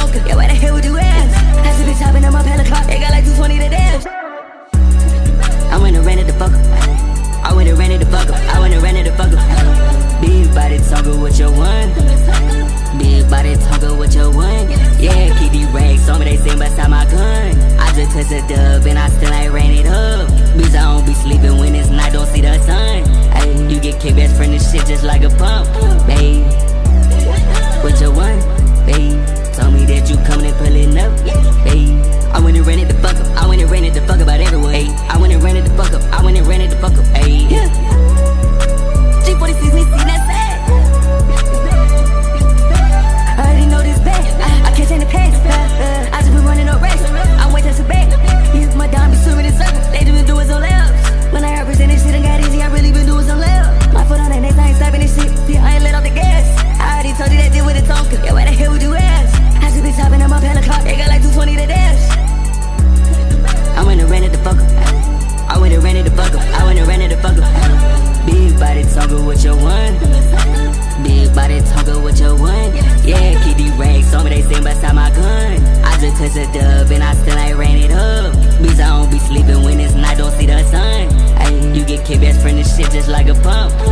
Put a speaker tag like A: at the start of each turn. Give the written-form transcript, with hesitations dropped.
A: Tonka. Yeah, why the hell would you ask? I just been chopping on my pallet car. They got like 220 to dance. I went and rented the fuck up. I went and rented the fuck up. I went and rented the fuck up. Big body Tonka with your one. Big body Tonka with your one. Yeah, keep these rags on me, they sitting beside my gun. I just touched a dub and I still ain't ran it up. Bitch, I don't be sleeping when it's night, don't see the sun. Ay, you get kickbacks from this shit just like a pump. Babe, with your one, babe. Told me that you coming and pulling up, babe. I went and rented the fuck up. I went and rented the fuck up about everywhere. Ay, I went and rented the fuck up. I went and rented the fuck up. Ay, yeah. G46 me see that sad. I already know this bad. I can't change the past. I just been running no race. I'm waiting to back. Yeah, my dime be swimming in circles. They just been doing some laps. When I represent this shit and got easy, I really been doing some laps. My foot on that next, I ain't stopping this shit. Yeah, I ain't let off the gas. I already told you that deal with a Tonka. Yeah, why the hell would you ask? I just been chopping on my pallet car. They got like 220 to dash. I went and rented the fuck up. I went and rented the fuck up. I went and rented the fuck up. Big body Tonka with your one. Big body Tonka with your one. Yeah, keep these rags on me, they sitting beside my gun. I just touched a dub and I still ain't ran it up. Bitch, I don't be sleeping when it's night, don't see the sun. Ay, you get kickbacks from this shit just like a pump.